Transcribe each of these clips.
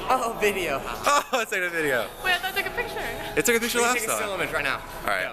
Oh, video. Oh, let's take a video. Wait, I thought I took a picture. It took a picture last Take a still time. image right now. All right.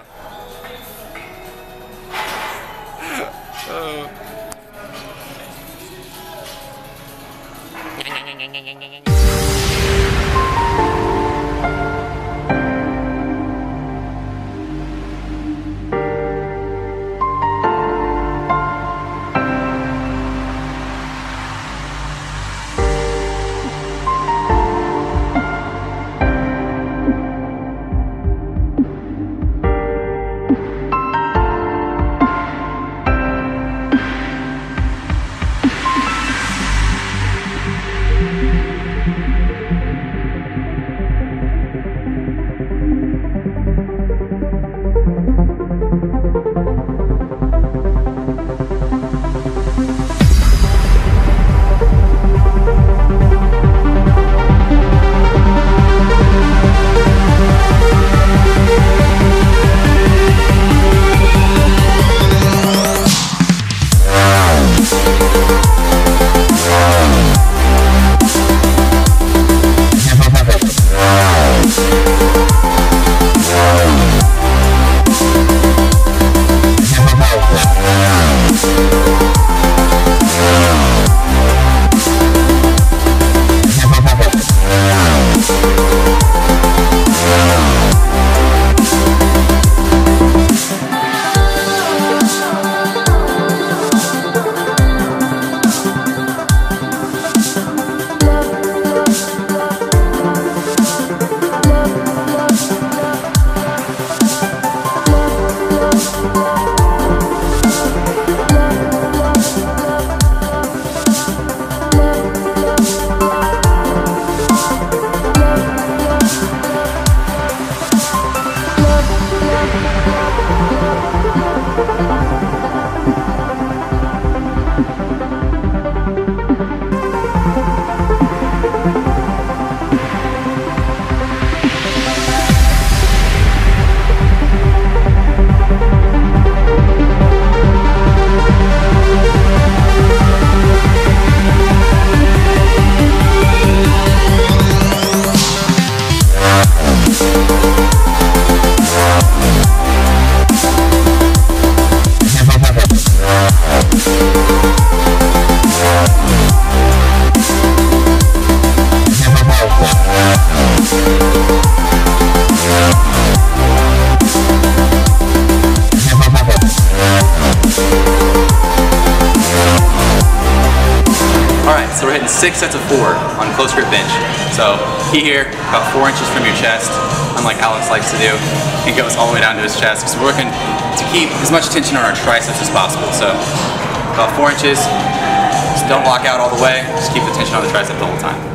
Alright, so we're hitting 6 sets of 4 on close grip bench. So key here, about 4 inches from your chest, unlike Alex likes to do. He goes all the way down to his chest because we're working to keep as much tension on our triceps as possible. So about 4 inches, just don't lock out all the way, just keep the tension on the tricep the whole time.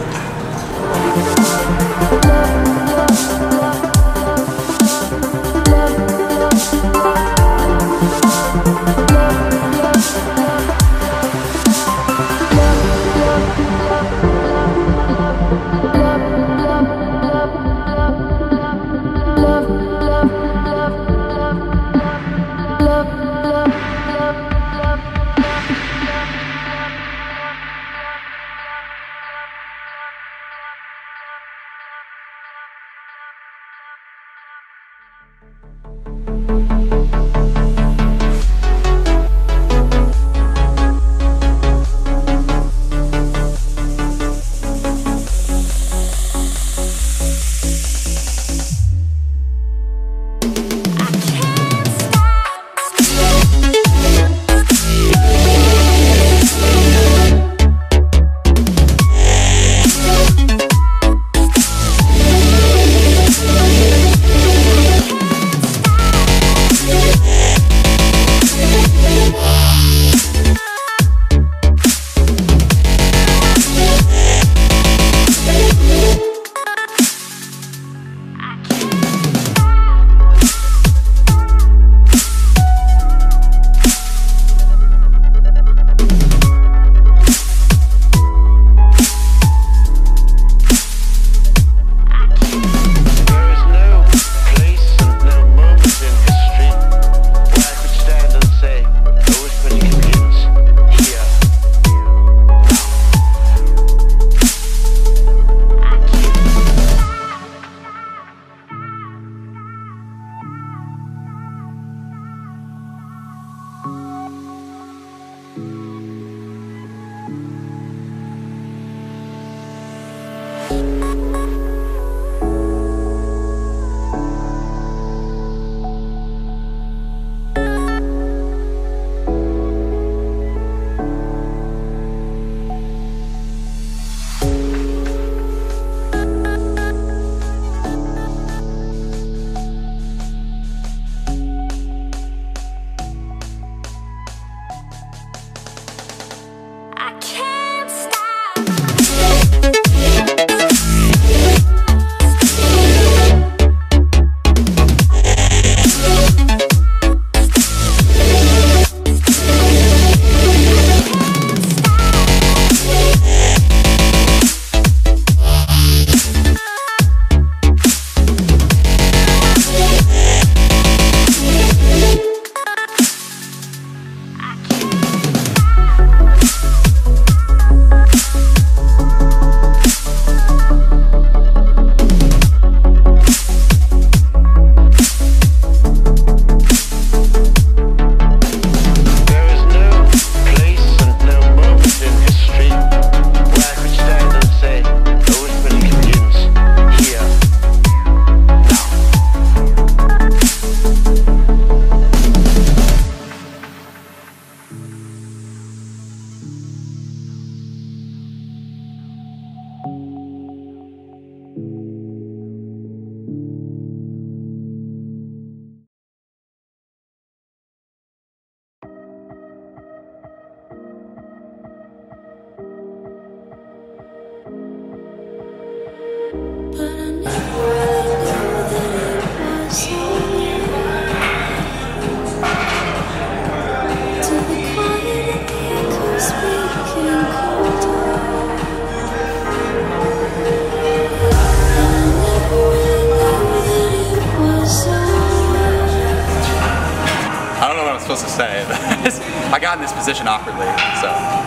I got in this position awkwardly, so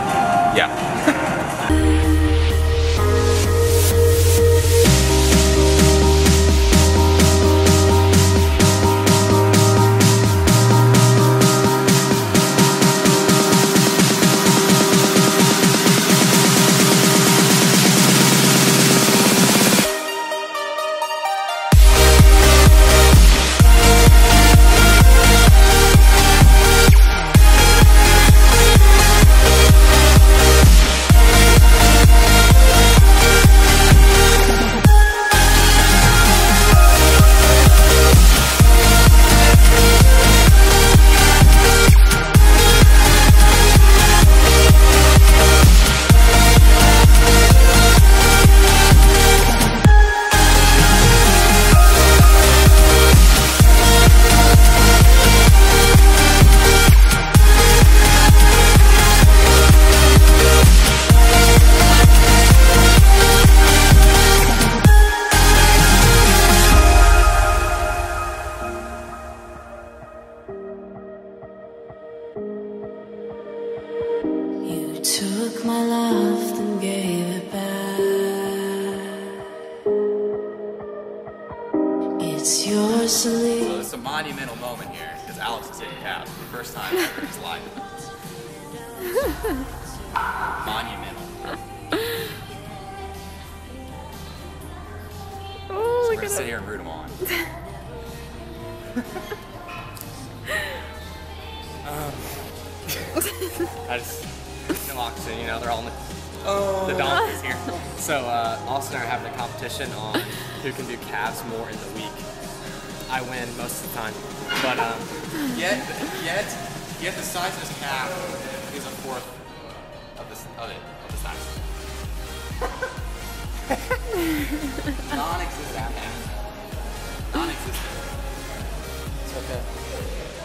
yeah. Took my love and gave it back. It's yours to leave. So it's a monumental moment here because Alex is hitting calves for the first time ever in his life. Monumental. Oh, So look we're at gonna sit it. here and root him on. I just, no oxygen, you know, they're all in the donkeys here. So Austin and I are having a competition on who can do calves more in the week. I win most of the time, but Yet the size of his calf is a fourth of the size. Non-existent calf. Non-existent. it's okay.